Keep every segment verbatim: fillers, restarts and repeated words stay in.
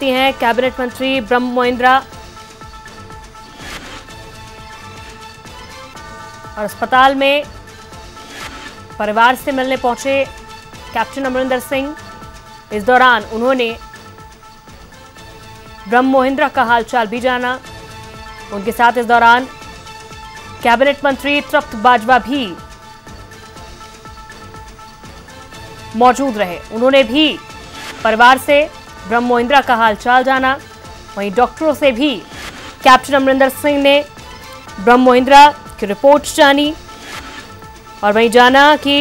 पाती हैं कैबिनेट मंत्री ब्रह्म मोहिंद्रा। और अस्पताल में परिवार से मिलने पहुंचे कैप्टन अमरिंदर सिंह। इस दौरान उन्होंने ब्रह्म मोहिंद्रा का हालचाल भी जाना। उनके साथ इस दौरान कैबिनेट मंत्री तृप्त बाजवा भी मौजूद रहे। उन्होंने भी परिवार से ब्रह्म मोहिंद्रा का हालचाल जाना। वहीं डॉक्टरों से भी कैप्टन अमरिंदर सिंह ने ब्रह्म मोहिंद्रा की रिपोर्ट जानी और वहीं जाना कि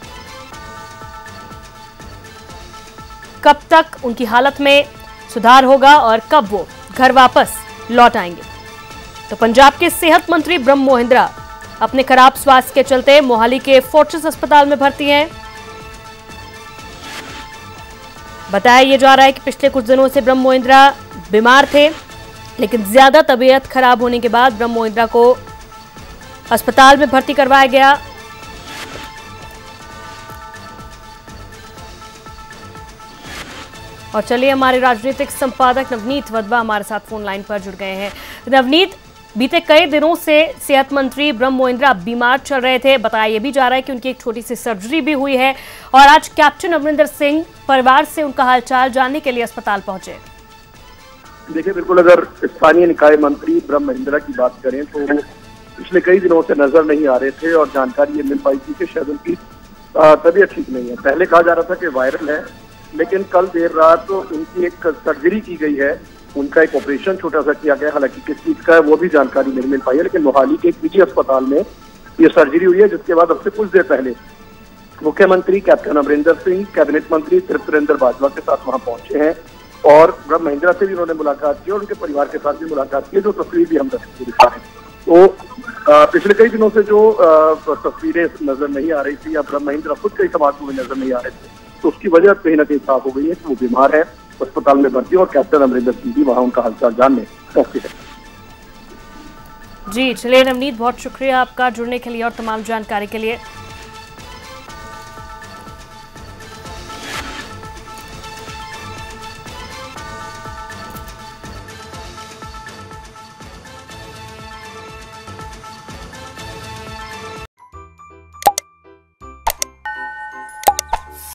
कब तक उनकी हालत में सुधार होगा और कब वो घर वापस लौट आएंगे। तो पंजाब के सेहत मंत्री ब्रह्म मोहिंद्रा अपने खराब स्वास्थ्य के चलते मोहाली के फोर्टिस अस्पताल में भर्ती हैं। बताया यह जा रहा है कि पिछले कुछ दिनों से ब्रह्म मोहिंद्रा बीमार थे, लेकिन ज्यादा तबीयत खराब होने के बाद ब्रह्म मोहिंद्रा को अस्पताल में भर्ती करवाया गया। और चलिए, हमारे राजनीतिक संपादक नवनीत वधवा हमारे साथ फोन लाइन पर जुड़ गए हैं। नवनीत, बीते कई दिनों से सेहत मंत्री ब्रह्म मोहिंद्रा बीमार चल रहे थे। बताया यह भी जा रहा है कि उनकी एक छोटी सी सर्जरी भी हुई है और आज कैप्टन अमरिंदर सिंह परिवार से उनका हालचाल जानने के लिए अस्पताल पहुंचे। देखिए, बिल्कुल अगर स्थानीय निकाय मंत्री ब्रह्म मोहिंद्रा की बात करें तो पिछले कई दिनों से नजर नहीं आ रहे थे और जानकारी ये मिल पाई थी कि शायद उनकी तबीयत ठीक नहीं है। पहले कहा जा रहा था कि वायरल है, लेकिन कल देर रात तो उनकी एक सर्जरी की गई है। उनका एक ऑपरेशन छोटा सा किया गया, हालांकि किस चीज का है वो भी जानकारी नहीं मिल पाई है। लेकिन मोहाली के एक निजी अस्पताल में ये सर्जरी हुई है, जिसके बाद अब से कुछ देर पहले मुख्यमंत्री कैप्टन अमरिंदर सिंह कैबिनेट मंत्री तृप्त बाजवा के साथ वहां पहुंचे हैं और ब्रह्म मोहिंद्रा से भी उन्होंने मुलाकात की और उनके परिवार के साथ भी मुलाकात की, जो तस्वीर भी हम दर्शकों को दिखा है। तो आ, पिछले कई दिनों से जो तस्वीरें नजर नहीं आ रही थी या ब्रह्म मोहिंद्रा खुद कई समाज में नजर नहीं आ रहे थे, तो उसकी वजह कहीं ना कहीं साफ हो गई है कि वो बीमार है, अस्पताल में भर्ती और कैप्टन अमरिंदर सिंह भी वहां उनका हालचाल जानने पहुंचे हैं। जी चलिए नवनीत, बहुत शुक्रिया आपका जुड़ने के लिए और तमाम जानकारी के लिए।